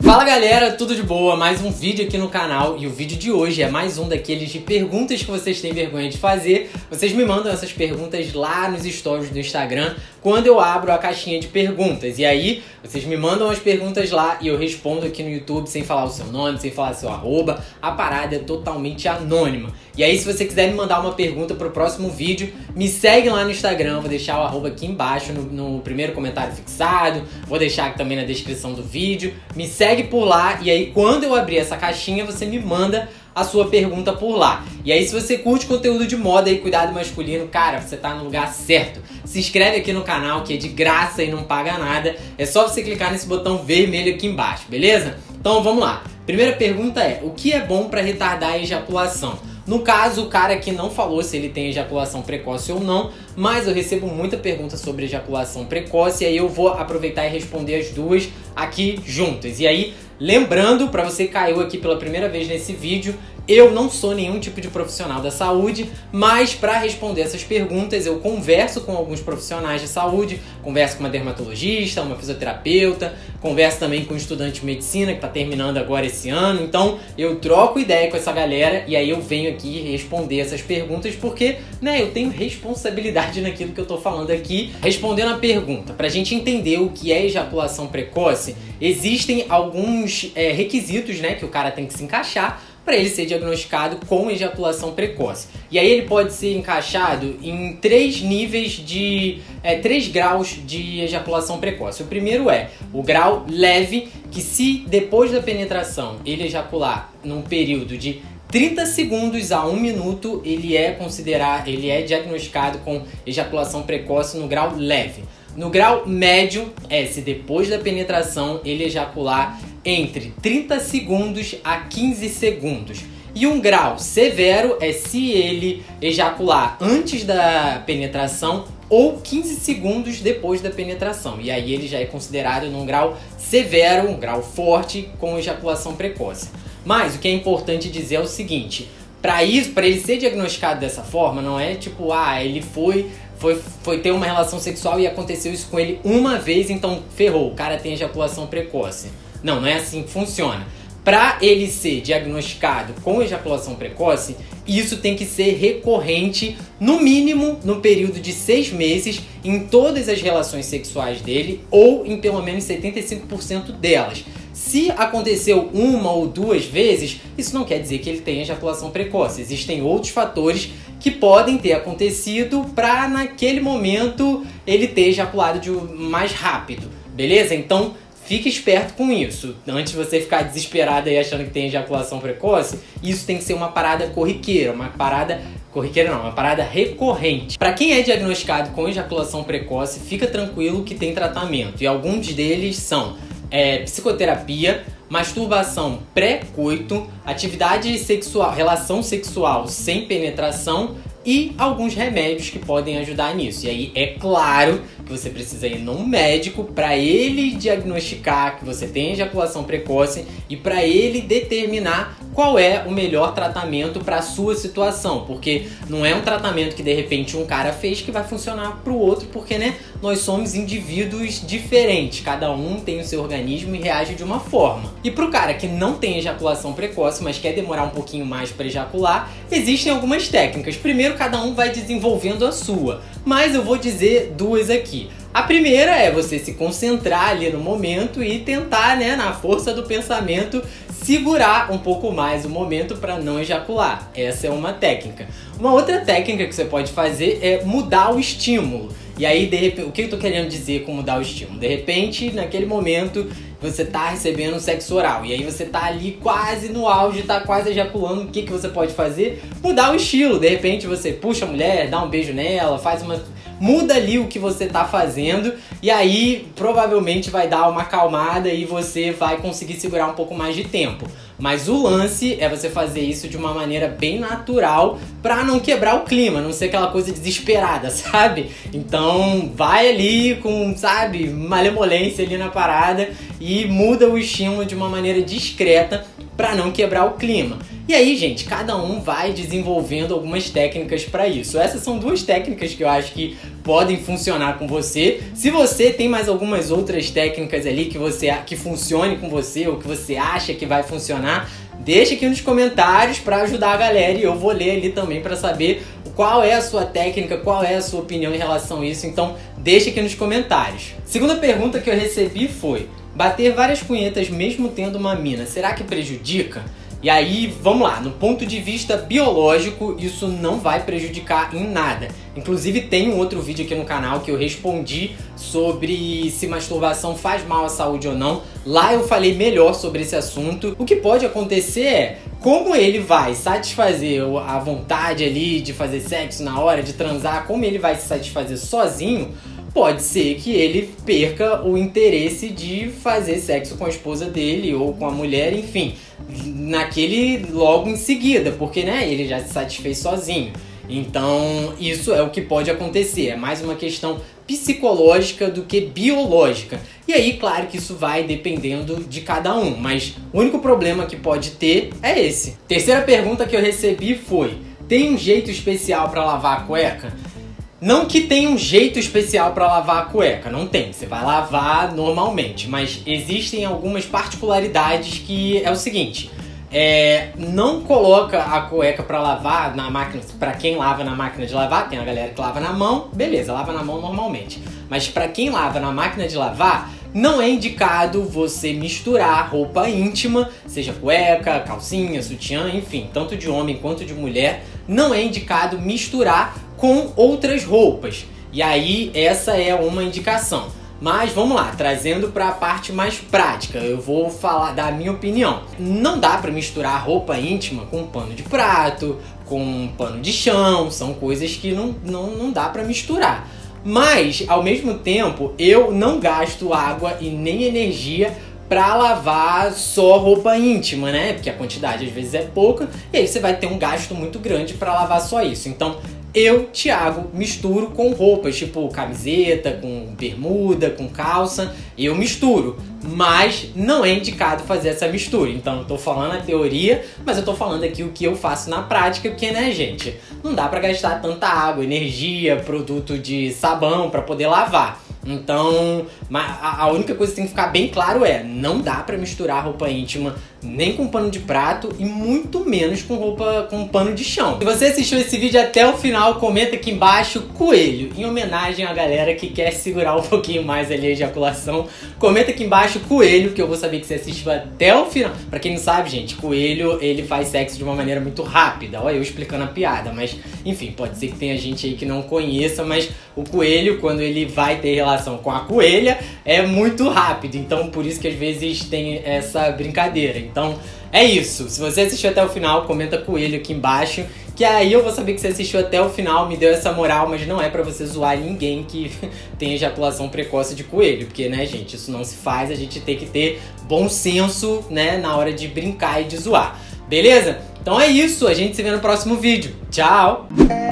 Fala galera, tudo de boa? Mais um vídeo aqui no canal e o vídeo de hoje é mais um daqueles de perguntas que vocês têm vergonha de fazer. Vocês me mandam essas perguntas lá nos stories do Instagram quando eu abro a caixinha de perguntas. E aí, vocês me mandam as perguntas lá e eu respondo aqui no YouTube sem falar o seu nome, sem falar seu arroba. A parada é totalmente anônima. E aí, se você quiser me mandar uma pergunta pro próximo vídeo, me segue lá no Instagram. Vou deixar o arroba aqui embaixo no primeiro comentário fixado. Vou deixar aqui também na descrição do vídeo. Me segue por lá e aí quando eu abrir essa caixinha você me manda a sua pergunta por lá. E aí se você curte conteúdo de moda e cuidado masculino, cara, você tá no lugar certo. Se inscreve aqui no canal que é de graça e não paga nada. É só você clicar nesse botão vermelho aqui embaixo, beleza? Então vamos lá. Primeira pergunta é: o que é bom para retardar a ejaculação? No caso, o cara aqui não falou se ele tem ejaculação precoce ou não, mas eu recebo muita pergunta sobre ejaculação precoce e aí eu vou aproveitar e responder as duas aqui juntas. E aí, lembrando, para você que caiu aqui pela primeira vez nesse vídeo, eu não sou nenhum tipo de profissional da saúde, mas para responder essas perguntas eu converso com alguns profissionais de saúde, converso com uma dermatologista, uma fisioterapeuta, converso também com um estudante de medicina que está terminando agora esse ano, então eu troco ideia com essa galera e aí eu venho aqui responder essas perguntas porque, né, eu tenho responsabilidade naquilo que eu tô falando aqui. Respondendo a pergunta, pra gente entender o que é ejaculação precoce, existem alguns requisitos, né, que o cara tem que se encaixar para ele ser diagnosticado com ejaculação precoce. E aí ele pode ser encaixado em três graus de ejaculação precoce. O primeiro é o grau leve, que se depois da penetração ele ejacular num período de 30 segundos a 1 minuto, ele é diagnosticado com ejaculação precoce no grau leve. No grau médio, se depois da penetração ele ejacular entre 30 segundos a 15 segundos. E um grau severo é se ele ejacular antes da penetração ou 15 segundos depois da penetração. E aí ele já é considerado num grau severo, um grau forte com ejaculação precoce. Mas o que é importante dizer é o seguinte: para ele ser diagnosticado dessa forma, não é tipo, ele foi ter uma relação sexual e aconteceu isso com ele uma vez, então ferrou, o cara tem ejaculação precoce. Não é assim que funciona. Para ele ser diagnosticado com ejaculação precoce, isso tem que ser recorrente, no mínimo no período de 6 meses, em todas as relações sexuais dele, ou em pelo menos 75% delas. Se aconteceu uma ou duas vezes, isso não quer dizer que ele tem ejaculação precoce. Existem outros fatores que podem ter acontecido para naquele momento ele ter ejaculado mais rápido, beleza? Então fique esperto com isso. Antes de você ficar desesperado aí achando que tem ejaculação precoce, isso tem que ser uma parada corriqueira, uma parada recorrente. Para quem é diagnosticado com ejaculação precoce, fica tranquilo que tem tratamento. E alguns deles são psicoterapia, masturbação pré-coito, atividade sexual, relação sexual sem penetração e alguns remédios que podem ajudar nisso. E aí é claro que você precisa ir num médico para ele diagnosticar que você tem ejaculação precoce e para ele determinar qual é o melhor tratamento para a sua situação, porque não é um tratamento que de repente um cara fez que vai funcionar para o outro, porque, né, nós somos indivíduos diferentes, cada um tem o seu organismo e reage de uma forma. E para o cara que não tem ejaculação precoce, mas quer demorar um pouquinho mais para ejacular, existem algumas técnicas. Primeiro, cada um vai desenvolvendo a sua, mas eu vou dizer duas aqui. A primeira é você se concentrar ali no momento e tentar, né, na força do pensamento, segurar um pouco mais o momento para não ejacular. Essa é uma técnica. Uma outra técnica que você pode fazer é mudar o estímulo. E aí, de repente, o que eu tô querendo dizer com mudar o estímulo? De repente, naquele momento, você tá recebendo sexo oral. E aí você tá ali quase no auge, tá quase ejaculando. O que você pode fazer? Mudar o estilo. De repente, você puxa a mulher, dá um beijo nela, muda ali o que você tá fazendo e aí provavelmente vai dar uma acalmada e você vai conseguir segurar um pouco mais de tempo. Mas o lance é você fazer isso de uma maneira bem natural pra não quebrar o clima, não ser aquela coisa desesperada, sabe? Então vai ali com, sabe, malemolência ali na parada e muda o estímulo de uma maneira discreta pra não quebrar o clima. E aí, gente, cada um vai desenvolvendo algumas técnicas para isso. Essas são duas técnicas que eu acho que podem funcionar com você. Se você tem mais algumas outras técnicas ali que funcione com você ou que você acha que vai funcionar, deixa aqui nos comentários para ajudar a galera e eu vou ler ali também para saber qual é a sua técnica, qual é a sua opinião em relação a isso, então deixa aqui nos comentários. Segunda pergunta que eu recebi foi: bater várias punhetas mesmo tendo uma mina, será que prejudica? E aí, vamos lá, no ponto de vista biológico, isso não vai prejudicar em nada. Inclusive tem um outro vídeo aqui no canal que eu respondi sobre se masturbação faz mal à saúde ou não. Lá eu falei melhor sobre esse assunto. O que pode acontecer é, como ele vai satisfazer a vontade ali de fazer sexo na hora de transar, como ele vai se satisfazer sozinho, pode ser que ele perca o interesse de fazer sexo com a esposa dele ou com a mulher, enfim, logo em seguida, porque né, ele já se satisfez sozinho. Então isso é o que pode acontecer, é mais uma questão psicológica do que biológica. E aí, claro que isso vai dependendo de cada um, mas o único problema que pode ter é esse. Terceira pergunta que eu recebi foi: tem um jeito especial para lavar a cueca? Não que tenha um jeito especial para lavar a cueca, não tem, você vai lavar normalmente, mas existem algumas particularidades que é o seguinte: não coloca a cueca para lavar na máquina, para quem lava na máquina de lavar, tem a galera que lava na mão, beleza, lava na mão normalmente, mas para quem lava na máquina de lavar, não é indicado você misturar roupa íntima, seja cueca, calcinha, sutiã, enfim, tanto de homem quanto de mulher, não é indicado misturar com outras roupas. E aí essa é uma indicação. Mas vamos lá, trazendo para a parte mais prática, eu vou falar da minha opinião. Não dá para misturar roupa íntima com pano de prato, com pano de chão, são coisas que não dá para misturar. Mas, ao mesmo tempo, eu não gasto água e nem energia para lavar só roupa íntima, né? Porque a quantidade às vezes é pouca e aí você vai ter um gasto muito grande para lavar só isso. Então, eu, Thiago, misturo com roupas, tipo camiseta, com bermuda, com calça, eu misturo. Mas não é indicado fazer essa mistura. Então eu tô falando a teoria, mas eu tô falando aqui o que eu faço na prática, porque, né, gente, não dá pra gastar tanta água, energia, produto de sabão pra poder lavar. Então, a única coisa que tem que ficar bem claro é: não dá pra misturar roupa íntima nem com pano de prato e muito menos com pano de chão. Se você assistiu esse vídeo até o final, comenta aqui embaixo coelho, em homenagem à galera que quer segurar um pouquinho mais ali a ejaculação. Comenta aqui embaixo coelho, que eu vou saber que você assistiu até o final. Pra quem não sabe, gente, coelho, ele faz sexo de uma maneira muito rápida. Olha eu explicando a piada, mas enfim, pode ser que tenha gente aí que não conheça, mas o coelho, quando ele vai ter relação com a coelha, é muito rápido. Então por isso que às vezes tem essa brincadeira. Então é isso, se você assistiu até o final, comenta coelho aqui embaixo, que aí eu vou saber que você assistiu até o final, me deu essa moral, mas não é pra você zoar ninguém que tem ejaculação precoce de coelho, porque, né, gente, isso não se faz, a gente tem que ter bom senso, né, na hora de brincar e de zoar, beleza? Então é isso, a gente se vê no próximo vídeo, tchau!